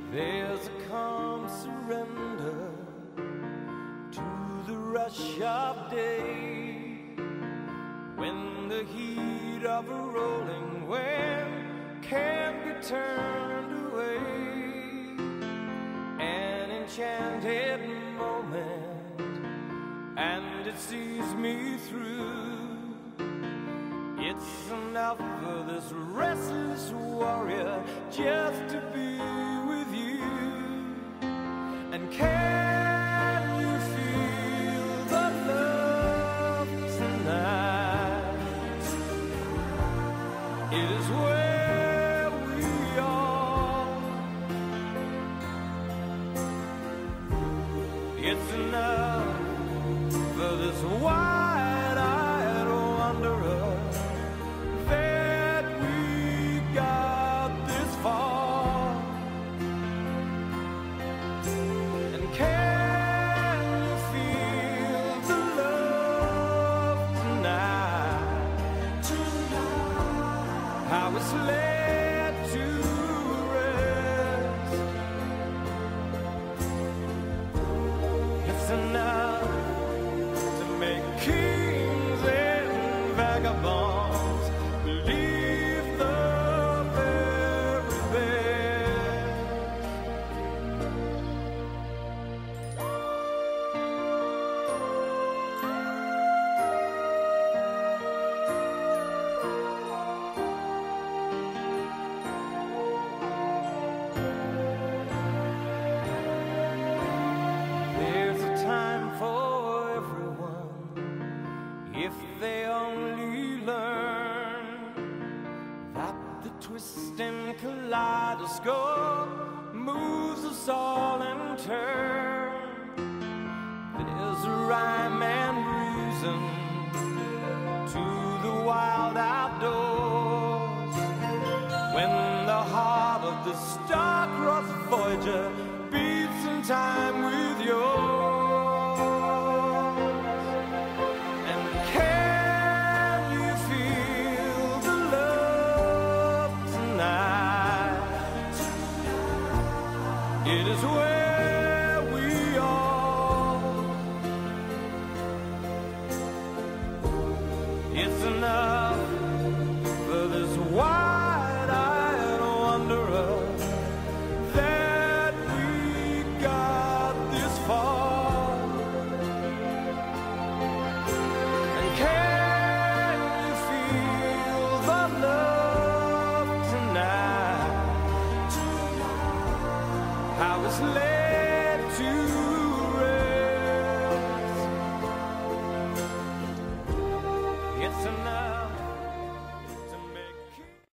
There's a calm surrender to the rush of day, when the heat of a rolling wave can't be turned away. An enchanted moment, and it sees me through. It's enough for this restless warrior just to be with you. And can you feel the love tonight? It is where we are. It's enough for this wide-eyed wanderer that we got this far. And can you feel the love tonight? How it's led to rest. It's enough to make kings and vagabonds believe the very best. There's a time for everyone, if they only learn that the twisting kaleidoscope moves us all in turn. There's a rhyme and reason to the wild outdoors, when the heart of the star-crossed Voyager beats in time with yours. And can you feel the love tonight? It is where we are. It's enough for this wide-eyed wanderer that we got this far. And can you feel the love tonight? How it's led